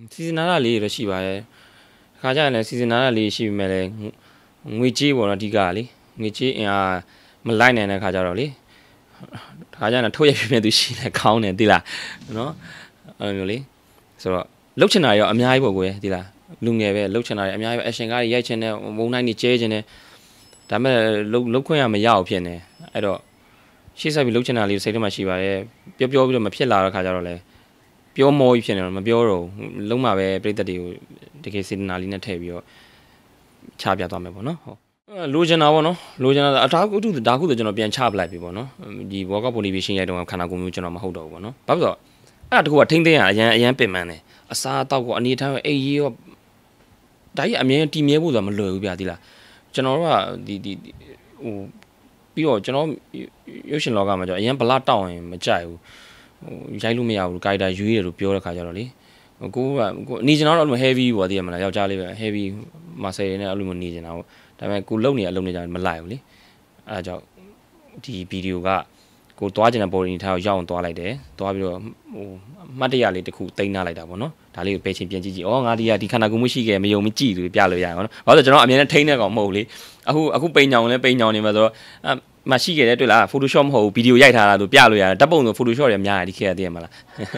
စီစဉ်နာလေးရရှိပါတယ်ခါကြရင်လည်းစီစဉ်နာလေးရှိပြီမဲ့လည်းငွေကြေးပေါ့နော်အဓိကလေငွေကြေးအင်အားမလိုက်နိုင်တဲ့ခါကြတော့လေခါကြရင်ထုတ်ရပြပြသူရှိလဲခေါင်းတယ်သိလားနော်အဲ့လိုလေဆိုတော့လှုပ်ချင်တာရောအများကြီးပေါ့ကွယ်သိလားလူငယ်ပဲလှုပ်ချင်တာအများကြီးပဲ action ကားတွေရိုက်ချင်တယ်မုံတိုင်းတွေကျဲချင်တယ်ဒါမဲ့လှုပ်ခွင့်ရမရအောင်ဖြစ်နေအဲ့တော့ရှေ့ဆက်ပြီးလှုပ်ချင်တာလေးစိတ်ထဲမှာရှိပါတယ်ပြောပြီးတော့မဖြစ်လာတဲ့ခါကြတော့လေပြောမောကြီးဖြစ်နေတော့မပြောတော့လုံးမှာပဲပြိတ္တတွေကိုတကယ်စေတနာလေးနဲ့ထည့်ပြီးတော့ချပြသွားမယ်ပေါ့နော်ဟုတ်လိုချင်တာပေါ့နော်လိုချင်တာအတားကုဒါကုဆိုကျွန်တော်ပြန်ချပလိုက်ပြီပေါ့နော်ဒီ workout motivation ရိုက်တော့ခန္ဓာကိုယ်မျိုးကျွန်တော်မဟုတ်တော့ဘူးပေါ့နော်ဘာဖြစ်လို့အဲ့ဒါတကူကထိမ့်သိမ်းရအရန်ပင်ပန်းတယ်အစားအသောက်ကိုအနေထားအိပ်ရေးရောဒါကြီးအမြဲတည်မြဲဖို့ဆိုတာမလွယ်ဘူးဗျာဒီလားကျွန်တော်တို့ကဒီဟိုပြီးတော့ကျွန်တော်ရုပ်ရှင်လောကမှာကျတော့အရန်ဘလတောက်ရင်မကြိုက်ဘူးရိုက်လို့မရဘူးကာရီတာရွေးတယ်လို့ပြောတဲ့ခါကျတော့လေကိုနေကျင်တော့အဲ့လို heavy ပေါ့သိရမလားယောက်ျားလေးပဲ heavy muscle နဲ့အဲ့လိုမျိုးနေကျင်တာပေါ့ဒါပေမဲ့ကိုလုံနေအလုံးနေကြမလိုက်ဘူးလေအဲ့ဒါကြောင့်ဒီဗီဒီယိုကကိုသွားကျင်တဲ့ body ထားကိုရောက်အောင်သွားလိုက်တယ်သွားပြီးတော့ဟိုမှတ်တရလေးတစ်ခုတင်ထားလိုက်တာပေါ့နော်ဒါလေးကိုပဲချင်းပြန်ကြည့်ဩငါဒီခန္ဓာကိုယ်မှုရှိခဲ့မယုံမကြည့်လို့ပြလို့ရအောင်နော်ဘာလို့ဆိုကျွန်တော်အမြဲတမ်းထိန်းနေကောင်မဟုတ်လေအခုပိန်ညောင်လဲပိန်ညောင်နေမှာဆိုတော့မရှိခဲ့တယ်တွေ့လား Photoshop မဟုတ်ဘူးဗီဒီယိုရိုက်ထားတာသူပြလို့ရတယ်ဓာတ်ပုံဆို Photoshop တွေအများကြီးဒီခေတ်တည်းမလား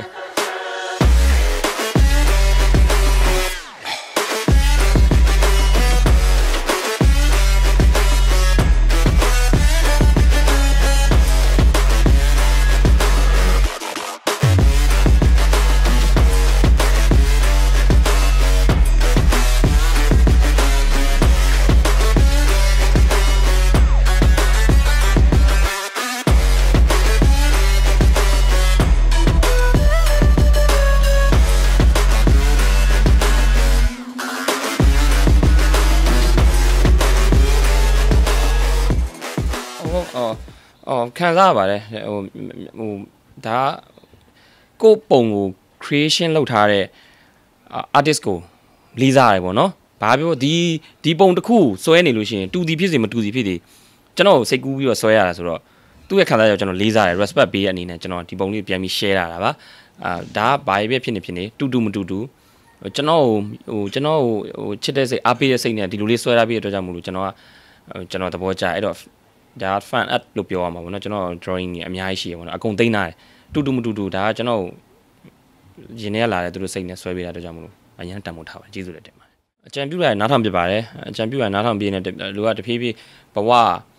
ခံစားရပါတယ်ဟိုဒါကိုပုံကို creation လုပ်ထားတဲ့ artist ကိုလေးစားရတယ်ပေါ့နော်ဘာပြောဒီပုံတစ်ခုစွဲနေလို့ရှိရင်တူတီဖြစ်စေမတူတီဖြစ်စေကျွန်တော်စိတ်ကူးပြီးတော့စွဲရတာဆိုတော့သူ့ရဲ့ခံစားချက်ကျွန်တော်လေးစားတယ် respect ပေးရအနေနဲ့ကျွန်တော်ဒီပုံလေးပြန်ပြီး share ရတာပါဒါကဘာပဲဖြစ်နေတူမတူကျွန်တော်ချစ်တဲ့စိတ်အားပေးတဲ့စိတ်နဲ့ဒီလိုလေးစွဲရပြီးတဲ့အတွက်ကြောင့်မို့လို့ကျွန်တော်သဘောကျအဲ့တော့ဒါ fan art လို့ပြောရမှာပေါ့နော်ကျွန်တော် drawing ကြီးအများကြီးရှိရပေါ့နော်အကုန်သိမ်းထားတယ်တူမတူဒါကကျွန်တော်ရင်ထဲလာတယ်သူတို့စိတ်နဲ့ဆွဲပေးတာတော့ကြောင့်မလို့အရင်တန်ဖိုးထားပါကျေးဇူးလည်းတင်ပါတယ်အကြံပြုရနားထောင်ပြပါတယ်အကြံပြုရနားထောင်ပြနေတဲ့လူကတဖြည်းဖြည်းဘဝ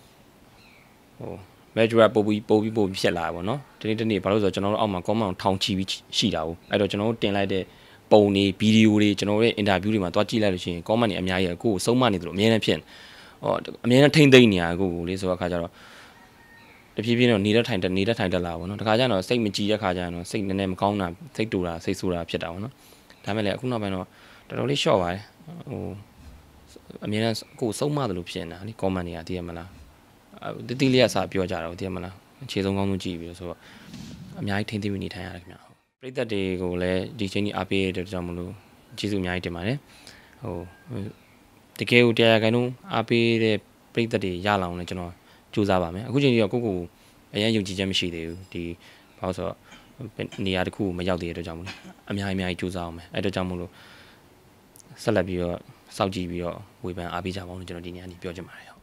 major ပို့ပြီးဖြစ်လာတယ်ပေါ့နော်ဒီနေ့ဘာလို့ဆိုတော့ကျွန်တော်တို့အောက်မှာ comment ထောင်ချီပြီးရှိတာဘူးအဲ့တော့ကျွန်တော်တို့တင်လိုက်တဲ့ပုံတွေဗီဒီယိုတွေကျွန်တော်တို့ရဲ့ interview တွေမှာတွားကြည့်လိုက်လို့ရှိရင် comment တွေအများကြီးကိုယ်ဆုံးမနေတယ်လို့အများနဲ့ဖြစ်အမြဲတမ်းထိမ့်သိမ့်နေရကိုလေဆိုတော့အခါကျတော့တဖြည်းဖြည်းတော့နေတဲ့ထိုင်တက်လာပေါ့နော်တခါကျတော့စိတ်မကြည်တဲ့ခါကျတော့စိတ်နည်းနည်းမကောင်းတာစိတ်တူတာစိတ်ဆိုးတာဖြစ်တာပေါ့နော်ဒါမဲ့လည်းအခုနောက်ပိုင်းတော့တော်တော်လေးရှော့ပါတယ်အမြဲတမ်းကိုယ်ဆုံးမတယ်လို့ဖြစ်နေတာလေ comment တွေကသိရမလားတိလေးကစာပြောကြတာသိရမလားအခြေဆုံးကောင်းဆုံးကြည့်ပြီးဆိုတော့အများကြီးထိမ့်သိမ့်နေထိုင်ရတယ်ခင်ဗျာပရိသတ်တွေကိုလည်းဒီချိန်ကြီးအားပေးတဲ့ကြောင့်မလို့ကျေးဇူးအများကြီးတင်ပါတယ်တကယ်ကိုတရားခိုင်တော့အားပေးတဲ့ပရိသတ်တွေရလာအောင်လည်းကျွန်တော်ကြိုးစားပါမယ်အခုချိန်ကြီးတော့ကိုအရင်ယုံကြည်ချက်မရှိသေးဘူးဒီဘာလို့ဆိုတော့နေရာတစ်ခုမရောက်သေးတဲ့အတွက်ကြောင့်မလို့အများကြီးကြိုးစားအောင်မယ်အဲ့အတွက်ကြောင့်မလို့ဆက်လက်ပြီးတော့စောင့်ကြည့်ပြီးတော့ဝေဖန်အားပေးကြပါဦးလို့ကျွန်တော်ဒီနေ့ကနေပြောချင်ပါတယ်